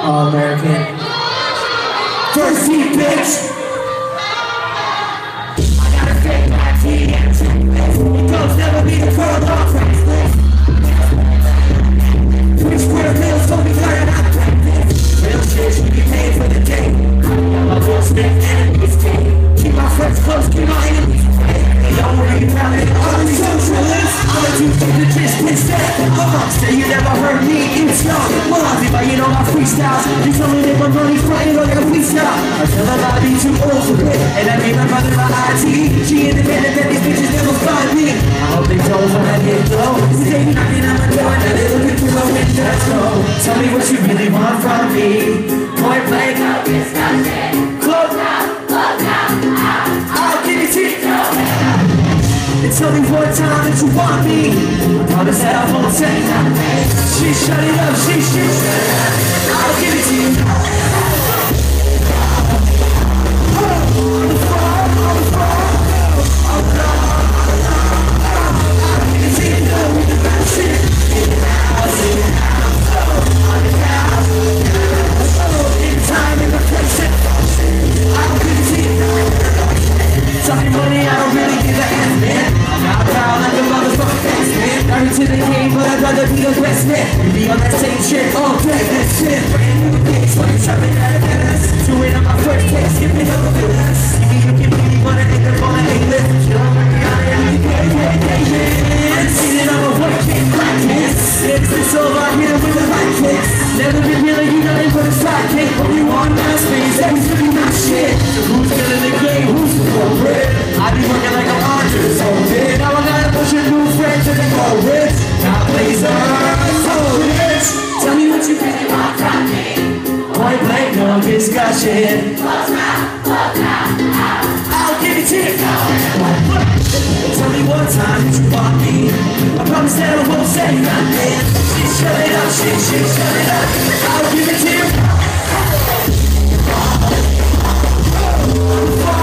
All-American. First seat, bitch! I got a fake black tee and two legs. Girls never be the curl off Craigslist. 3 square meals, don't be learning how to practice. Real shit, you be paid for the day. My real stick enemies take. Keep my friends close, keep my enemies away. Don't worry about it, I'm a socialist. I'm a dude with the gist instead. Say you never heard me, it's young. Mozzie, but you know my freestyles. You told me that my money's flying on your freestyle. I tell them I'll be too old for it. And I made my mother my IT. She independent that these bitches never find me. I hope they don't when I get low. They knocking on my door and they looking through my window. Tell me what you really want from me. Point blank, no discussion. Close now, I'll give it to you. And tell me one time that you want me. I promise that I won't say nothing. She shut it up, she shut it up. I'll give it to you. Talking money, I don't really give a ass, man. I'm not proud like a motherfucking ass, man. Married to the game, but I'd rather be the best man. You be on that same shit all day, that shit. Brand new case, when you're shopping at a business. Do it on my first case, give me no business. You can really wanna end up on a A-list. You don't want me on it, yeah. See that I'm a working practice. It's this all out here with the right kicks. Never been really, you know, for the sidekick. Only one last space, that's really my shit. So who's killing the game, who's the corporate? I be working like I'm Andre, so big. Now I gotta push a new friend to the more rich. Now blazer, so rich. Tell me what you really want from me. Point blank, no discussion. Close now, I'll give it to you. Tell me one time that you want me. I promise that I won't say nothing. She shut it up, she shut it up. I'll give it to you.